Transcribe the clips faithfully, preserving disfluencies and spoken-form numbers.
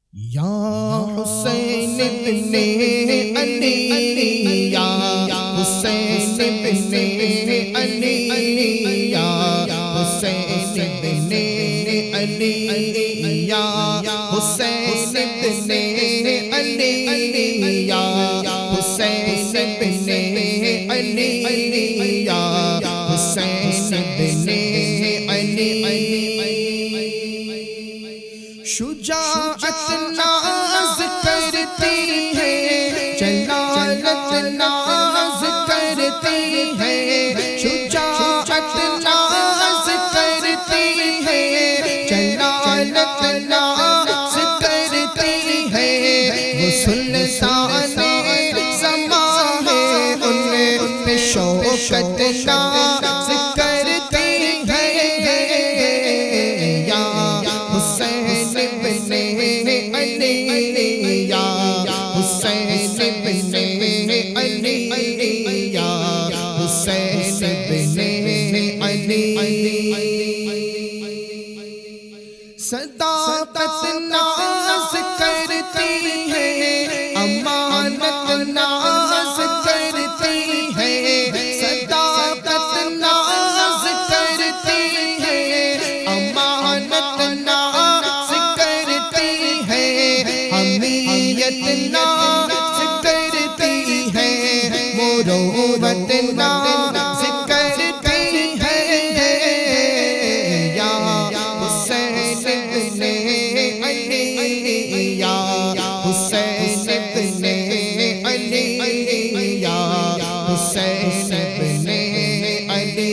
یا حسین ابن علی یا حسین ابن علی یا حسین ابن علی یا حسین ابن علی یا حسین ابن علی یا حسین ابن علی شجاعت ناز کرتی ہے جلالت ناز کرتی ہے شجاعت ناز کرتی ہے جلالت ناز کرتی ہے وہ سلطان زمان ہے ان پہ شوکت ناز کرتی ہے یا حسین ابن علی یا حسین ابن علی یا حسین ابن علی صداقت ناز کرتی ہے امانت ناز کرتی ہے صداقت ناز کرتی ہے امانت ناز کرتی ہے حمیت ناز کرتی ہے مروت ناز کرتی ہے یا حسین ابن علی یا حسین ابن علی یا حسین ابن علی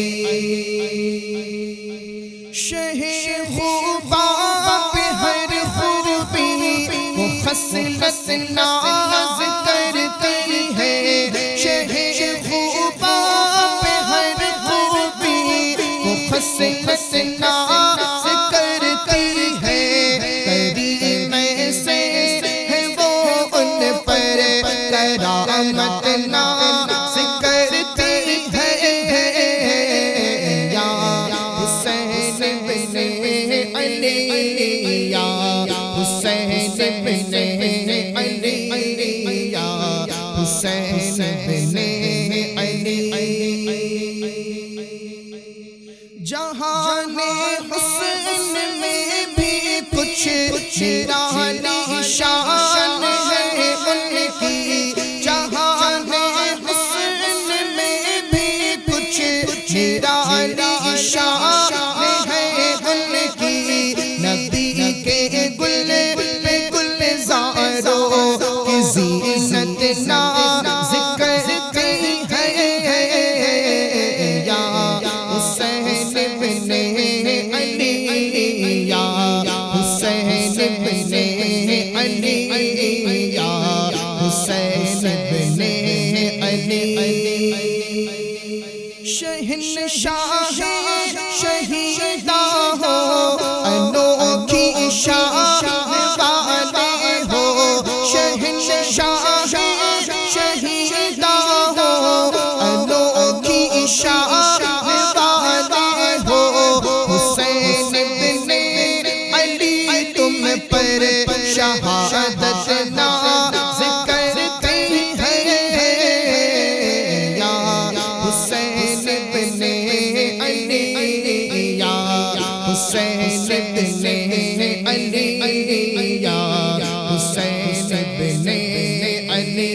شہ خوبا پہ ہر خوبی وہ خصلت ناز کرتی ہے شہ خوبا پہ ہر خوبی وہ خصلت ناز کرتی ہے کریم سے ہے وہ ان پر کرامت ناز کرتی ہے یا حسین ابن علی یا حسین ابن علی یا حسین ابن علی جہان حسن میں بھی کچھ نرالی شان ہے ان کی جہان حسن میں بھی کچھ نرالی شان ہے ان کی نبی کے گل پہ گلزاروں کی زینت ناز کرتی ہے یا حسین ابن علی یا حسین ابن علی یا حسین ابن علی شہنشاہ شہیدہ ہو انوکھی شان والے ہو شہنشاہ شہیدہ ہو انوکھی شان والے ہو حسین ابن علی تم پر شہادت ناز کرتی ہے یا حسین ابن علی یا حسین ابن علی یا حسین ابن علی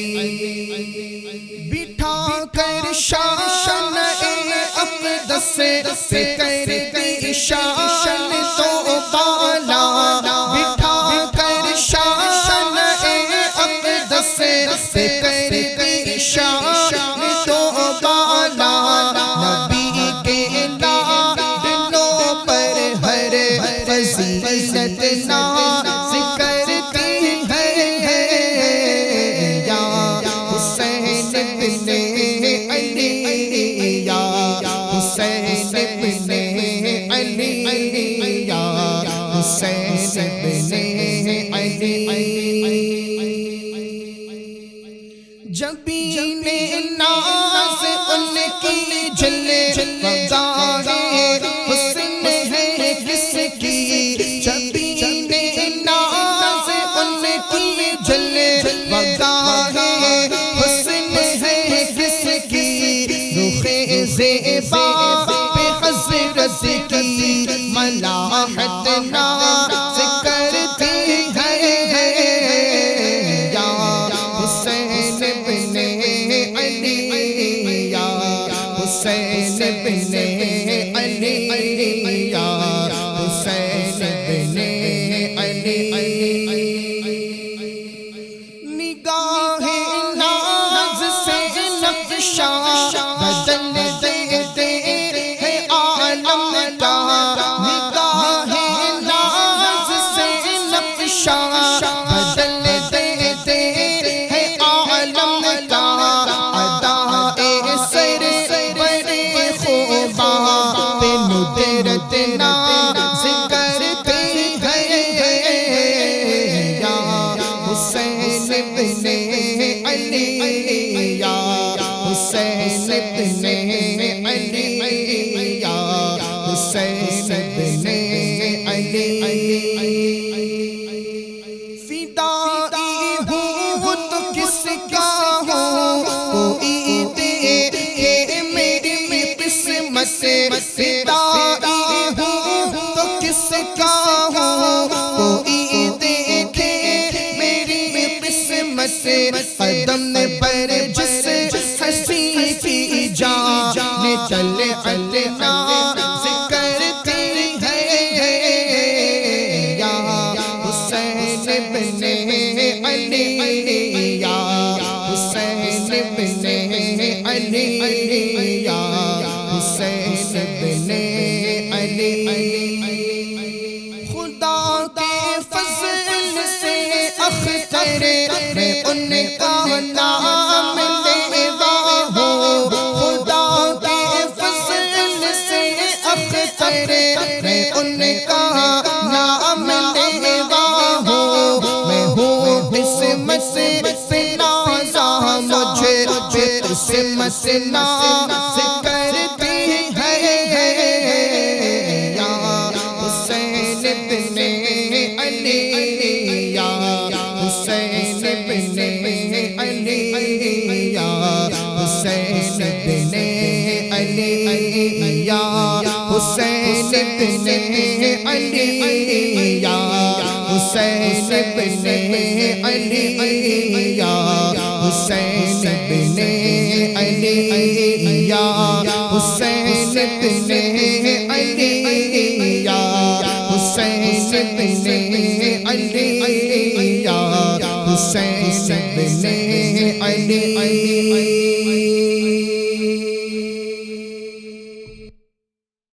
بٹھا کر شان اقدس پہ کرتی شان تو بالا بٹھا کر شان اقدس پہ کرتی شان تو بالا نبی کے لادنوں پر ہر فضیلت ناز کرتی ہے یا حسین ابن علی یا حسین ابن علی یا حسین ابن علی جبین ناز ان کی جلے وگاہے حسن ہے کس کی جبین ناز نگاہ ناز سے نقشہ بدل دیتے ہیں عالم کا، نگاہ ناز سے نقشہ بدل دیتے ہیں عالم کا، ادائے سر بڑے خوباں پہ ندرت ناز کرتے ہیں، یا حسین ابن علی، یا حسین ابن علی، یا حسین ابن علی، فدائی ہوں تو کس کا ہوں، کوئی دیکھے میری قسمت، فدائی ہوں تو کس کا ہوں، کوئی دیکھے میری قسمت، قدم پر جس ہنسی کی جان چلے چلنا کرتی ہے، یا حسین ابن علی، یا حسین ابن علی، یا حسین ابن علی، خدا کے فضل سے اختر میں ان کا نام لیوا ہوں، خدا کے فضل سے اختر میں ان کا نام لیوا ہوں، میں ہوں قسمت پہ نازا، مجھے قسمت ناز کرتی ہے، یا حسین ابن علی، یا حسین ابن علی، یا حسین ابن علی، یا حسین ابن علی، یا حسین ابن علی، یا حسین ابن علی، یا حسین ابن علی، یا حسین ابن علی، یا حسین ابن علی۔